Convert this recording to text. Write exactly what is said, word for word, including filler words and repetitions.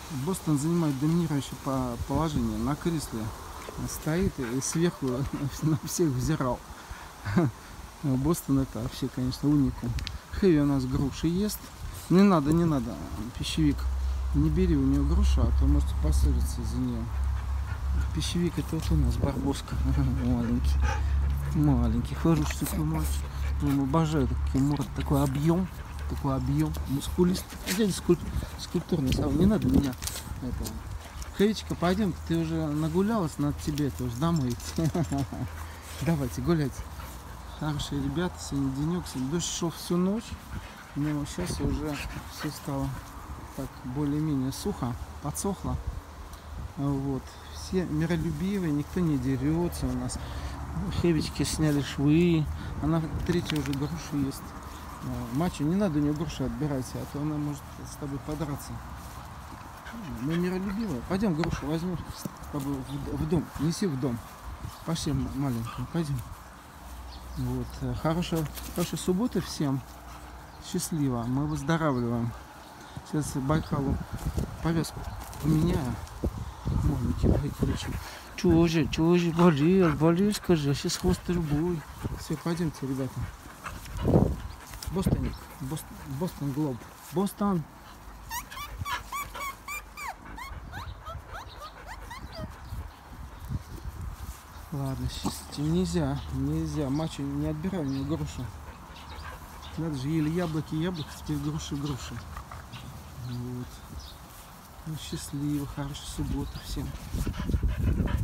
Бостон занимает доминирующее положение. На кресле стоит и сверху на всех взирал. Бостон это вообще, конечно, уникум. Хэви у нас груши ест. Не надо, не надо, пищевик. Не бери у нее грушу, а то можете поссориться из-за нее. Пищевик это вот у нас барбоска. Маленький. Маленький, хороший такой мальчик. Он обожает такой морд, такой объем. Такой объем, мускулист. Дядя скульп... скульптурный сам. Не надо меня этого. Хэвичка, пойдем, ты уже нагулялась над тебе, ты уже домой идти. Давайте гуляйте. Хорошие ребята, сегодня денек, сегодня дождь шел всю ночь. Но сейчас уже все стало так более-менее сухо, подсохло. Вот. Все миролюбивые, никто не дерется у нас. Хэвички сняли швы. Она третью уже грушу ест. Мачо, не надо у нее груши отбирать, а то она может с тобой подраться. Мы миролюбивые. Пойдем грушу возьмем с тобой в, в дом. Неси в дом. Пошли, маленькая, пойдем. Вот. Хорошая, хорошей субботы всем. Счастливо. Мы выздоравливаем. Сейчас Байкалу повязку поменяю. Маленький Байкалычек. Чего же, чего же болел, болел, скажи, а сейчас хвост любой. Все, пойдемте, ребята. Бостоник, Бостон, Бостон Глоб, Бостон. Ладно, сейчас нельзя, нельзя, мачо не отбирай у нее грушу. Надо же, ели яблоки, яблоки, теперь груши, груши. Вот. Ну, счастливо, хорошей субботы всем.